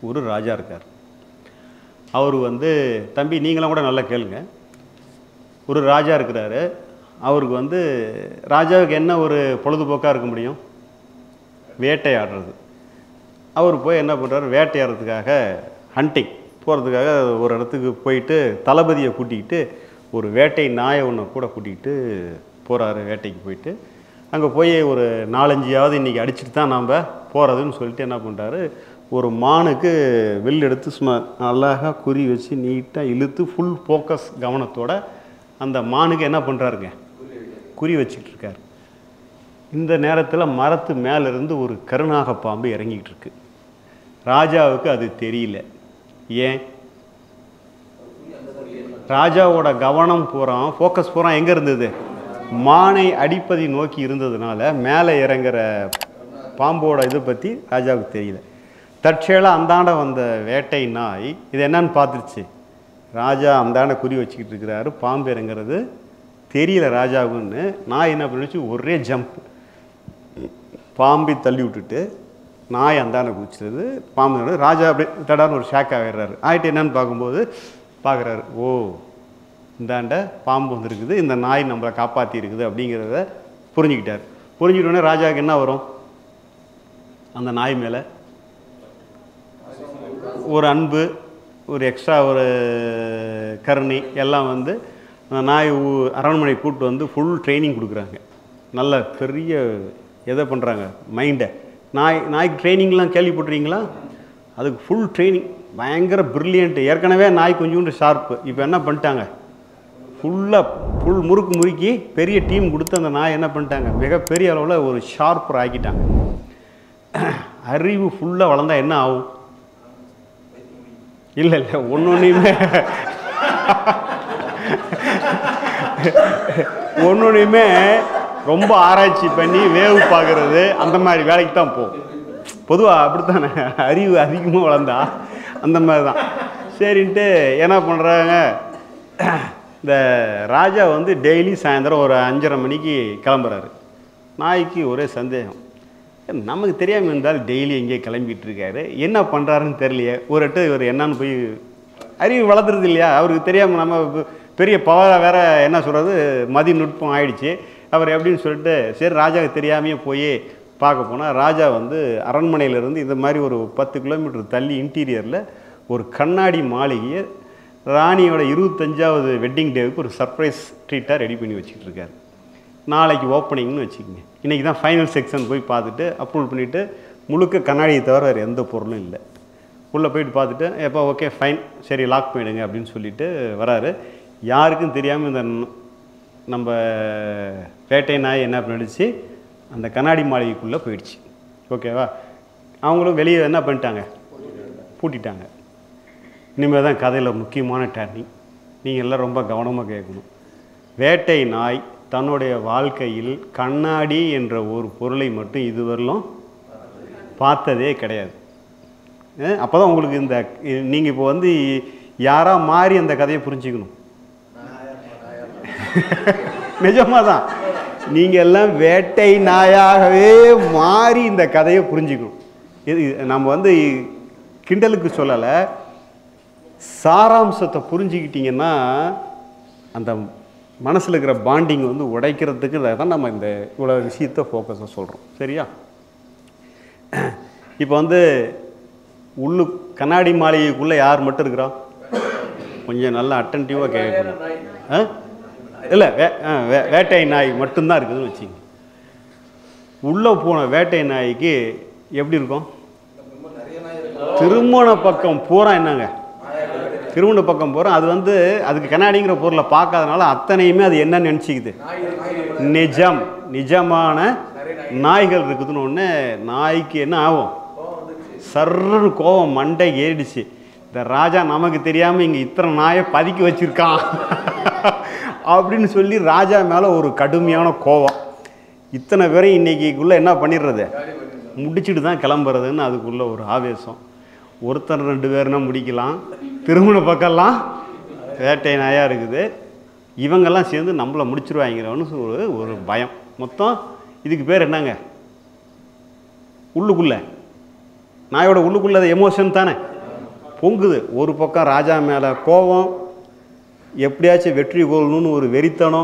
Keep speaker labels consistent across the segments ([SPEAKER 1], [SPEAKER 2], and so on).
[SPEAKER 1] ஒரு ராஜா இருக்கார். அவர் வந்து தம்பி நீங்களாம் கூட நல்லா கேளுங்க. ஒரு ராஜா இருக்கிறாரு. அவருக்கு வந்து ராஜாவுக்கு என்ன ஒரு பொழுதுபோக்காக இருக்க முடியும்? வேட்டையாடுறது. அவர் போய் என்ன பண்ணுறாரு, வேட்டையாடுறதுக்காக ஹண்டிங் போகிறதுக்காக ஒரு இடத்துக்கு போயிட்டு தளபதியை கூட்டிக்கிட்டு ஒரு வேட்டை நாயை ஒன்று கூட கூட்டிகிட்டு போகிறாரு. வேட்டைக்கு போயிட்டு அங்கே போய் ஒரு 4-5 இன்றைக்கி அடிச்சுட்டு தான் நாம் போகிறதுன்னு சொல்லிட்டு என்ன பண்ணுறாரு, ஒரு மானுக்கு வில் எடுத்து சும்மா அழகாக குறி வச்சு நீட்டாக இழுத்து ஃபுல் ஃபோக்கஸ் கவனத்தோட அந்த மானுக்கு என்ன பண்ணுறாருங்க, குறி வச்சுக்கிட்டு இருக்கார். இந்த நேரத்தில் மரத்து மேலேருந்து ஒரு கருநாக பாம்பு இறங்கிக்கிட்டு இருக்கு. ராஜாவுக்கு அது தெரியல. ஏன்? ராஜாவோட கவனம் பூராம், ஃபோக்கஸ் பூராம் எங்கே இருந்தது? மானை அடிப்பதை நோக்கி இருந்ததுனால மேலே இறங்குற பாம்போட இதை பற்றி ராஜாவுக்கு தெரியல. தற்செயலாக அந்தாண்ட வந்த வேட்டை நாய் இது என்னன்னு பார்த்துருச்சு. ராஜா அந்தாண்ட குறி வச்சுக்கிட்டு இருக்கிறாரு, பாம்பு இறங்குறது தெரியல ராஜாவுன்னு. நாய் என்ன பண்ணிச்சு, ஒரே ஜம்ப் பாம்பை தள்ளி விட்டுட்டு நாய் அந்தாண்ட குதிச்சது. பாம்பு ராஜா அப்படியே தடான்னு ஒரு ஷாக் ஆகிடுறாரு. ஆகிட்டு என்னன்னு பார்க்கும்போது பார்க்குறாரு, ஓ இந்தாண்ட பாம்பு வந்துருக்குது, இந்த நாய் நம்மளை காப்பாற்றி இருக்குது அப்படிங்கிறத புரிஞ்சுக்கிட்டார். புரிஞ்சுக்கிட்டோன்னே ராஜாவுக்கு என்ன வரும்? அந்த நாய் மேலே ஒரு அன்பு, ஒரு எக்ஸ்ட்ரா ஒரு கருணை எல்லாம் வந்து அந்த நாய் அரண்மனை கூப்பிட்டு வந்து ஃபுல் ட்ரைனிங் கொடுக்குறாங்க. நல்ல பெரிய எதை பண்ணுறாங்க, மைண்டை. நாய்க்கு ட்ரைனிங்லாம் கேள்விப்பட்டுறீங்களா? அதுக்கு ஃபுல் ட்ரைனிங், பயங்கர ப்ரில்லியண்ட்டு. ஏற்கனவே நாய் கொஞ்சோண்டு ஷார்ப்பு, இப்போ என்ன பண்ணிட்டாங்க, ஃபுல் முறுக்கு முறுக்கி பெரிய டீம் கொடுத்து அந்த நாய் என்ன பண்ணிட்டாங்க, மிகப்பெரிய அளவில் ஒரு ஷார்ப்பர் ஆக்கிட்டாங்க. அறிவு ஃபுல்லாக வளர்ந்தா என்ன ஆகும்? இல்லை ஒன்னொன்னையுமே ரொம்ப ஆராய்ச்சி பண்ணி வேவு பார்க்குறது அந்த மாதிரி வேலைக்கு தான் போகும். பொதுவாக அப்படித்தானே, அறிவு அதிகமாக வளர்ந்தா அந்த மாதிரி தான். சரின்ட்டு என்ன பண்ணுறாங்க, இந்த ராஜா வந்து டெய்லி சாயந்தரம் ஒரு 5:30 மணிக்கு கிளம்புறாரு. நாய்க்கு ஒரே சந்தேகம், நமக்கு தெரியாமல் இருந்தாலும் டெய்லி எங்கேயே கிளம்பிகிட்டு இருக்காரு, என்ன பண்ணுறாருன்னு தெரியலையே. ஒரு எட்டு இவர் என்னன்னு போய் அறிவு வளர்த்துறது இல்லையா, அவருக்கு தெரியாமல் நம்ம பெரிய பவரை வேற என்ன சொல்கிறது, மதி நுட்பம் ஆயிடுச்சு அவர் எப்படின்னு சொல்லிட்டு சரி ராஜாவுக்கு தெரியாமையே போய் பார்க்க போனால் ராஜா வந்து அரண்மனையிலேருந்து இந்த மாதிரி ஒரு 10 கிலோமீட்டர் தள்ளி இன்டீரியரில் ஒரு கண்ணாடி மாளிகையை ராணியோட 25வது வெட்டிங் டேவுக்கு ஒரு சர்ப்ரைஸ் ட்ரீட்டாக ரெடி பண்ணி வச்சுக்கிட்டு இருக்காரு. நாளைக்கு ஓப்பனிங்னு வச்சுக்கோங்க. இன்றைக்கி தான் ஃபைனல் செக்ஷன் போய் பார்த்துட்டு அப்ரூவல் பண்ணிவிட்டு முழுக்க கண்ணாடியை தவிர வேறு எந்த பொருளும் இல்லை. உள்ளே போயிட்டு பார்த்துட்டு எப்போ ஓகே ஃபைன் சரி லாக் பண்ணிவிடுங்க அப்படின்னு சொல்லிட்டு வராரு. யாருக்கும் தெரியாமல் இந்த நம்ம வேட்டை நாய் என்ன பண்ணிடுச்சு, அந்த கண்ணாடி மாளிகைக்குள்ளே போயிடுச்சு. ஓகேவா? அவங்களும் வெளியே என்ன பண்ணிட்டாங்க, பூட்டிட்டாங்க. இனிமேல் தான் கதையில் முக்கியமான டர்னிங். நீங்கள் எல்லாம் ரொம்ப கவனமாக கேட்கணும். வேட்டை நாய் தன்னுடைய வாழ்க்கையில் கண்ணாடி என்ற ஒரு பொருளை மட்டும் இதுவரையிலும் பார்த்ததே கிடையாது. அப்போ தான் உங்களுக்கு இந்த நீங்கள் இப்போ வந்து யாராக மாறி அந்த கதையை புரிஞ்சுக்கணும். நிஜமாக தான் நீங்கள் எல்லாம் வேட்டை நாயாகவே மாறி இந்த கதையை புரிஞ்சுக்கணும். இது நம்ம வந்து கிண்டலுக்கு சொல்லலை, சாராம்சத்தை புரிஞ்சுக்கிட்டிங்கன்னா அந்த மனசில் இருக்கிற பாண்டிங் வந்து உடைக்கிறதுக்கு தான் நம்ம இந்த இவ்வளோ விஷயத்தை ஃபோக்கஸாக சொல்கிறோம். சரியா? இப்போ வந்து உள்ளு கண்ணாடி மாளிகைக்குள்ளே யார் மட்டும் இருக்கிறா? கொஞ்சம் நல்லா அட்டன்டிவாக கேட்கணும். இல்லை வேட்டை நாய் மட்டும்தான் இருக்குதுன்னு வச்சுங்க. உள்ளே போன வேட்டை நாய்க்கு எப்படி இருக்கும்? திருமண பக்கம் பூரா என்னங்க, திருமண பக்கம் பூரா அது வந்து அதுக்கு கண்ணாடிங்கிற பொருளை பார்க்காதனால அத்தனையுமே அது என்ன நினச்சிக்குது, நிஜமான நாய்கள் இருக்குதுன்னு ஒன்று. நாய்க்கு என்ன ஆகும், சர்ன்னு கோபம் மண்டை ஏறிடுச்சு. இந்த ராஜா நமக்கு தெரியாமல் இங்கே இத்தனை நாயை பதுக்கி வச்சுருக்கான் அப்படின்னு சொல்லி ராஜா மேலே ஒரு கடுமையான கோபம். இத்தனை பேரையும் இன்றைக்கிக்குள்ளே என்ன பண்ணிடுறது, முடிச்சுட்டு தான் கிளம்புறதுன்னு அதுக்குள்ளே ஒரு ஆவேசம். ஒருத்தர் 2 பேர்னா முடிக்கலாம், திருமண பக்கம்லாம் வேட்டை நாயாக இருக்குது. இவங்கெல்லாம் சேர்ந்து நம்மளை முடிச்சிருவாங்கிறவனு ஒரு பயம். மொத்தம் இதுக்கு பேர் என்னங்க, உள்ளுக்குள்ளே நாயோட உள்ளுக்குள்ள எமோஷன் தானே பொங்குது. ஒரு பக்கம் ராஜா மேலே கோபம், எப்படியாச்சும் வெற்றி கொள்ளணும்னு ஒரு வெறித்தனம்,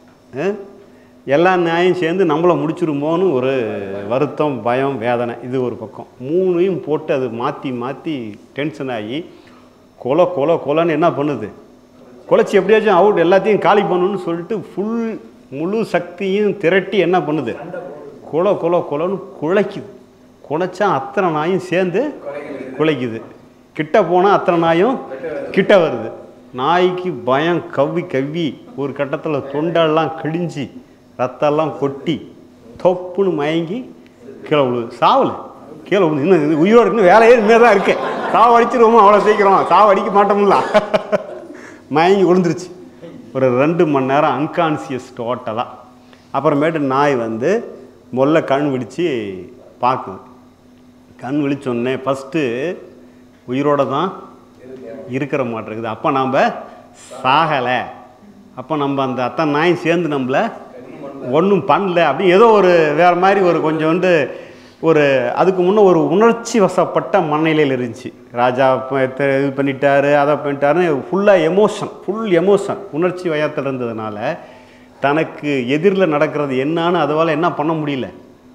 [SPEAKER 1] எல்லா நாயும் சேர்ந்து நம்மளை முடிச்சிருமோன்னு ஒரு வருத்தம், பயம், வேதனை. இது ஒரு பக்கம். மூணையும் போட்டு அது மாற்றி மாற்றி டென்ஷன் ஆகி கொலைன்னு என்ன பண்ணுது, குலைச்சி எப்படியாச்சும் அவுட் எல்லாத்தையும் காலி பண்ணணும்னு சொல்லிட்டு முழு சக்தியும் திரட்டி என்ன பண்ணுது, கொலைன்னு குலைக்குது. குலைச்சா அத்தனை நாயும் சேர்ந்து குலைக்குது. கிட்ட போனால் அத்தனை நாயும் கிட்ட வருது. நாய்க்கு பயம் கவ்வி ஒரு கட்டத்தில் தொண்டெல்லாம் கிழிஞ்சி ரத்தெல்லாம் கொட்டி தொப்புன்னு மயங்கி கீழே விழுது. சாவலை, கீழே விழுது. இன்னும் உயிரோடு இன்னும் வேலையே இனிமேல் தான் இருக்கேன். சாவடிச்சிருவோமோ அவ்வளோ சீக்கிரம், சாவடிக்க மாட்டோம்ல. மயங்கி விழுந்துருச்சு. ஒரு 2 மணி நேரம் அன்கான்சியஸ் டோட்டலாக. அப்புறமேட்டு நாய் வந்து முதல்ல கண் விழித்து பார்க்குது. கண் விழிச்சோடனே ஃபஸ்ட்டு உயிரோடு தான் இருக்கிற மாட்டிருக்குது. அப்போ நாம் சாகலை, அப்போ நம்ம அந்த அத்தனை நாயும் சேர்ந்து நம்மளை ஒன்றும் பண்ணல அப்படி ஏதோ ஒரு வேறு மாதிரி ஒரு கொஞ்சோண்டு ஒரு அதுக்கு முன்னே ஒரு உணர்ச்சி வசப்பட்ட மனநிலையில் இருந்துச்சு. ராஜா இது பண்ணிட்டாரு, அதை பண்ணிட்டாருன்னு ஃபுல் எமோஷன் உணர்ச்சி வயத்தில் இருந்ததுனால தனக்கு எதிரில் நடக்கிறது என்னான்னு அதுவால் என்ன பண்ண முடியல,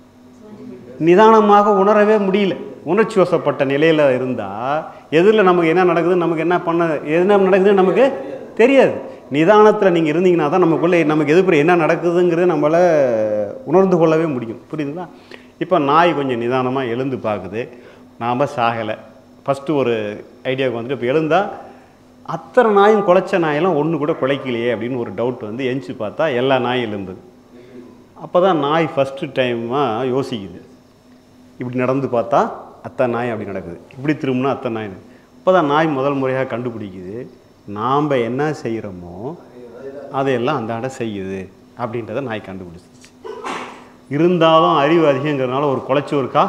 [SPEAKER 1] நிதானமாக உணரவே முடியல. உணர்ச்சி வசப்பட்ட நிலையில் இருந்தால் எதிரில் நமக்கு என்ன நடக்குதுன்னு நமக்கு என்ன நடக்குதுன்னு நமக்கு தெரியாது. நிதானத்தில் நீங்கள் இருந்தீங்கன்னா தான் நமக்கு எதிர்ப்பு என்ன நடக்குதுங்கிறத நம்மளால் உணர்ந்து கொள்ளவே முடியும். புரியுதுங்களா? இப்போ நாய் கொஞ்சம் நிதானமாக எழுந்து பார்க்குது. நாம் சாகலை. ஃபஸ்ட்டு ஒரு ஐடியாவுக்கு வந்துட்டு இப்போ எழுந்தால் அத்தனை நாயும் குலைச்ச நாயெல்லாம் ஒன்று கூட குலைக்கலையே அப்படின்னு ஒரு டவுட் வந்து எஞ்சி பார்த்தா எல்லா நாயும் எழும்புது. அப்போ தான் நாய் ஃபஸ்ட்டு டைமாக யோசிக்குது. இப்படி நடந்து பார்த்தா அத்தனை நாய் அப்படி நடக்குது, இப்படி திரும்பினா அத்தனை நாய். அப்போ தான் நாய் முதல் முறையாக கண்டுபிடிக்குது நாம் என்ன செய்கிறோமோ அதையெல்லாம் அந்த செய்யுது அப்படின்றத நாய் கண்டுபிடிச்சிச்சு. இருந்தாலும் அறிவு அதிகங்கிறதுனால ஒரு குலைச்சோருக்கா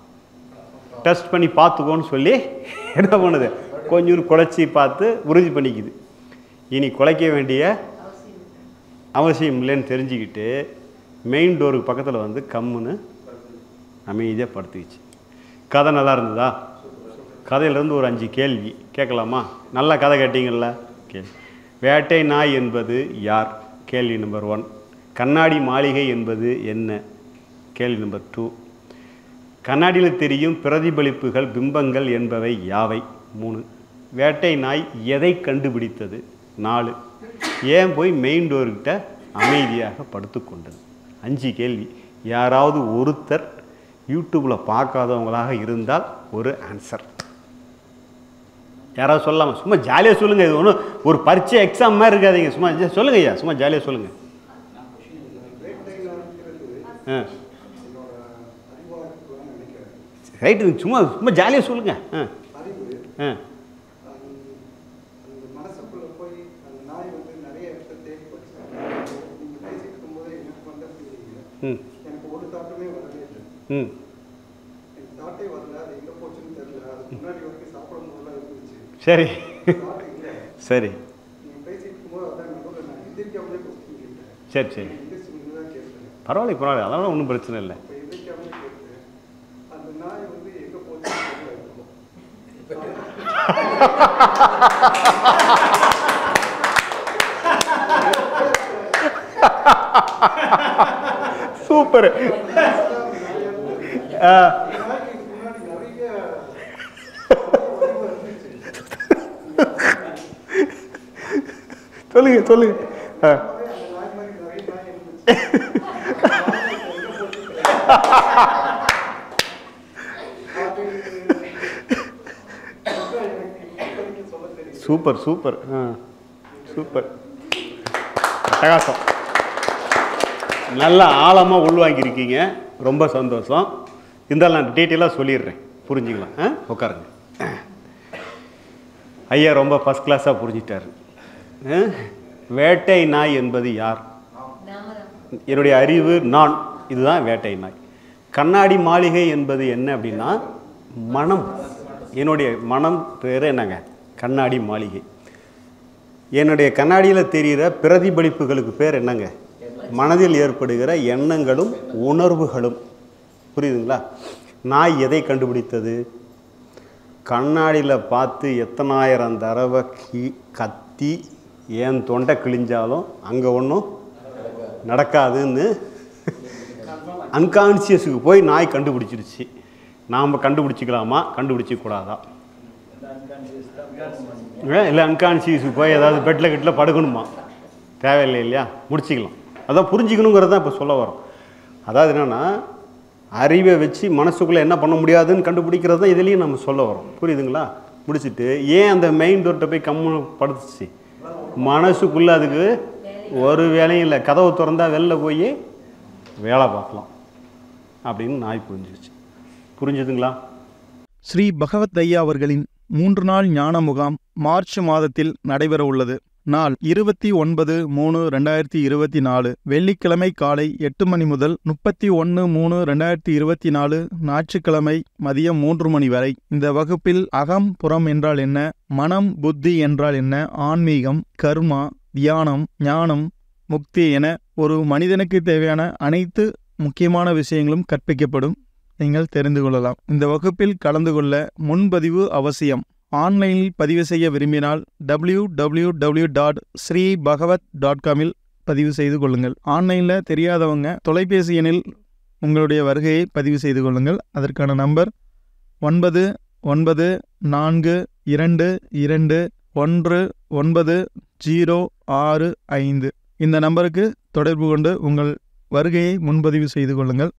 [SPEAKER 1] டெஸ்ட் பண்ணி பார்த்துக்கோன்னு சொல்லி என்ன பண்ணுது, கொஞ்சம் குலைச்சி பார்த்து உறுதி பண்ணிக்குது. இனி குலைக்க வேண்டிய அவசியம் இல்லைன்னு தெரிஞ்சுக்கிட்டு மெயின் டோருக்கு பக்கத்தில் வந்து கம்முன்னு அமைதியாக படுத்துக்கிச்சு. கதை நல்லா இருந்ததா? கதையிலேருந்து ஒரு 5 கேள்வி கேட்கலாமா? நல்லா கதை கேட்டீங்கள்ல, கேள்வி. வேட்டை நாய் என்பது யார்? கேள்வி நம்பர் 1. கண்ணாடி மாளிகை என்பது என்ன? கேள்வி நம்பர் 2. கண்ணாடியில் தெரியும் பிரதிபலிப்புகள் பிம்பங்கள் என்பவை யாவை? 3. வேட்டை நாய் எதை கண்டுபிடித்தது? 4. ஏன் போய் மெயின் டோர்கிட்ட அமைதியாக படுத்து கொண்டது? 5 கேள்வி. யாராவது ஒருத்தர் யூடியூப்பில் பார்க்காதவங்களாக இருந்தால் ஒரு ஆன்சர் யாராவது சொல்லலாமா? சும்மா ஜாலியாக சொல்லுங்கள். இது ஒன்றும் ஒரு பரீட்சை எக்ஸாம் மாதிரி இருக்காதீங்க. சும்மா சொல்லுங்கள் ஐயா, சும்மா ஜாலியாக சொல்லுங்கள். ரைட்டு, சும்மா ஜாலியாக சொல்லுங்கள். சரி சரி சரி சரி பரவாயில்ல, அதெல்லாம் ஒன்றும் பிரச்சனை இல்லை. சூப்பர். சொல்லுங்க. சூப்பர் சூப்பர் சூப்பர், அட்டகாசம். நல்லா ஆழமாக உள்வாங்கியிருக்கீங்க, ரொம்ப சந்தோஷம். இருந்தாலும் நான் டீட்டெயிலாக சொல்லிடுறேன், புரிஞ்சுக்கலாம். உட்காருங்க. ஐயா ரொம்ப ஃபஸ்ட் கிளாஸாக புரிஞ்சிட்டாரு. வேட்டை நாய் என்பது யார்? என்னுடைய அறிவு நான், இதுதான் வேட்டை நாய். கண்ணாடி மாளிகை என்பது என்ன அப்படின்னா மனம். என்னுடைய மனம் பேர் என்னங்க? கண்ணாடி மாளிகை. என்னுடைய கண்ணாடியில் தெரிகிற பிரதிபலிப்புகளுக்கு பேர் என்னங்க? மனதில் ஏற்படுகிற எண்ணங்களும் உணர்வுகளும். புரியுதுங்களா? நாய் எதை கண்டுபிடித்தது? கண்ணாடியில் பார்த்து எத்தனாயிரம் தடவை கத்தி ஏன் தொண்டை கிழிஞ்சாலும் அங்கே ஒன்றும் நடக்காதுன்னு அன்கான்சியஸுக்கு போய் நாய் கண்டுபிடிச்சிருச்சு. நாம் கண்டுபிடிச்சிக்கலாமா, கண்டுபிடிச்சிக்கூடாதா? இல்லை, அன்கான்சியஸுக்கு போய் ஏதாவது பெட்டில் கிட்டில் படுக்கணுமா? தேவையில்லை இல்லையா? முடிச்சிக்கலாம். அதான் புரிஞ்சிக்கணுங்கிறது தான் இப்போ சொல்ல வரோம். அதாவது என்னென்னா, அறிவை வச்சு மனசுக்குள்ளே என்ன பண்ண முடியாதுன்னு கண்டுபிடிக்கிறது தான் இதுலேயும் நம்ம சொல்ல வரோம். புரியுதுங்களா? முடிச்சுட்டு ஏன் அந்த மெயின் டோர்ட்டை போய் படுத்துச்சு? மனசுக்குள்ளே அதுக்கு ஒரு வேலையும் இல்லை, கதவை திறந்தா வெளில போய் வேலை பார்க்கலாம் அப்படின்னு நாய் புரிஞ்சிருச்சு. புரிஞ்சுதுங்களா?
[SPEAKER 2] ஸ்ரீ பகவத் ஐயா அவர்களின் 3 நாள் ஞான முகாம் மார்ச் மாதத்தில் நடைபெற உள்ளது. நாள் 29/3/2024 வெள்ளிக்கிழமை காலை 8 மணி முதல் 31/3/2024 ஞாயிற்றுக்கிழமை மதியம் 3 மணி வரை. இந்த வகுப்பில் அகம் புறம் என்றால் என்ன, மனம் புத்தி என்றால் என்ன, ஆன்மீகம், கர்மா, தியானம், ஞானம், முக்தி என ஒரு மனிதனுக்கு தேவையான அனைத்து முக்கியமான விஷயங்களும் கற்பிக்கப்படும். நீங்கள் தெரிந்து கொள்ளலாம். இந்த வகுப்பில் கலந்து கொள்ள முன்பதிவு அவசியம். ஆன்லைனில் பதிவு செய்ய விரும்பினால் www.sreebhagavat.com பதிவு செய்து கொள்ளுங்கள். ஆன்லைனில் தெரியாதவங்க தொலைபேசி எண்ணில் உங்களுடைய வருகையை பதிவு செய்து கொள்ளுங்கள். அதற்கான நம்பர் 9942219065. இந்த நம்பருக்கு தொடர்பு கொண்டு உங்கள் வருகையை முன்பதிவு செய்து கொள்ளுங்கள்.